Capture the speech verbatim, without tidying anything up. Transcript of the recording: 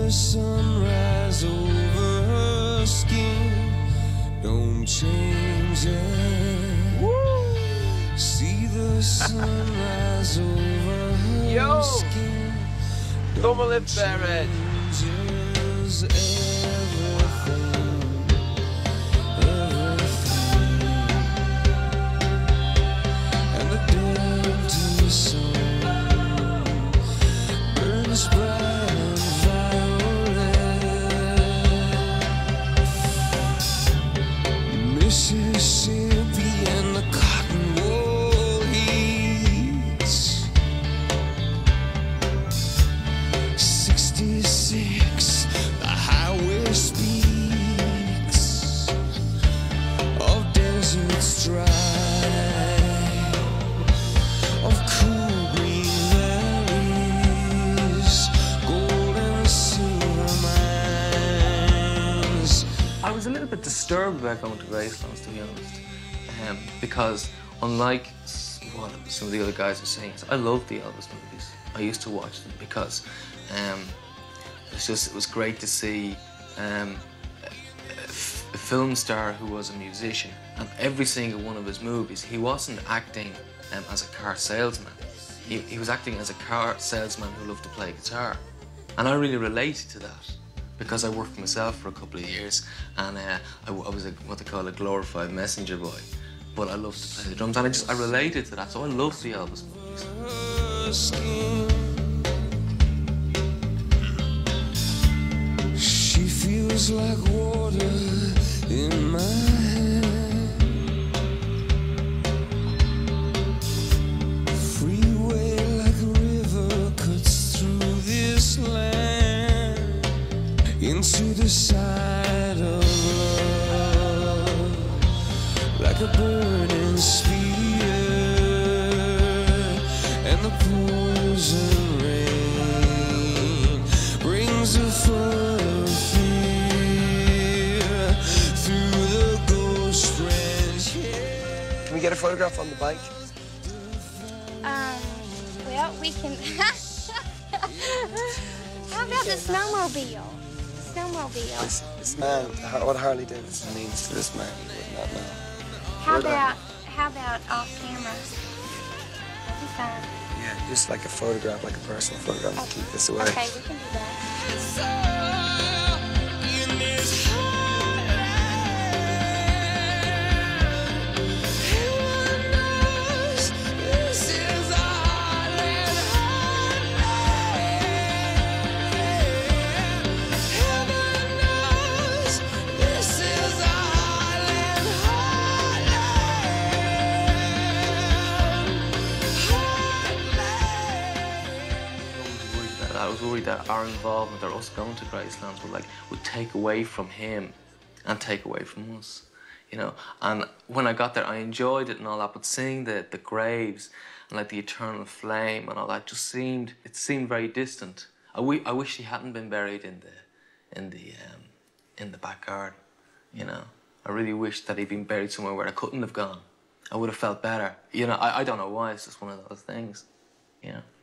the sunrise over her skin. Don't change it. Woo! See the sunrise over her Yo! skin. Come on, lift Barrett. Changes everything, everything. And the dirty sun burns bright and violet. Mississippi and the cotton wool heats. sixty-six, the highway speaks of deserts dry, of cool green valleys, gold and silver mines. I was a little bit disturbed about going to Gracelands, to be honest, um, because unlike s- what some of the other guys were saying, I love the Elvis movies. I used to watch them because um, it's just it was great to see um, a, a f- a film star who was a musician, and every single one of his movies, he wasn't acting um, as a car salesman. He, he was acting as a car salesman who loved to play guitar, and I really related to that. Because I worked for myself for a couple of years, and uh, I, w I was a, what they call a glorified messenger boy. But I loved to play the drums, and I just I related to that, so I love the Elvis movies. She feels like water in my hand. Freeway like a river cuts through this land into the side of love, like a burning spear, and the poison rain brings a flood of fear through the ghost ranch. Can we get a photograph on the bike? Um, well, we can... How about the snowmobile? Snowmobile. This, this man, what Harley Davidson means to this man, you would not know. How Where'd I- about, how about off camera? That'd be fine. Yeah, just like a photograph, like a personal photograph, to keep this away. Okay, we can do that. In this heartland, heaven knows this is our heartland, heartland. Heaven knows this is our heartland, heartland, heartland. I was worried that our involvement, or us going to Gracelands, would like would take away from him and take away from us, you know. And when I got there, I enjoyed it and all that, but seeing the the graves and like the eternal flame and all that just seemed it seemed very distant. I, w I wish he hadn't been buried in the in the um, in the back garden, you know. I really wish that he'd been buried somewhere where I couldn't have gone. I would have felt better, you know. I I don't know why. It's just one of those things, you know.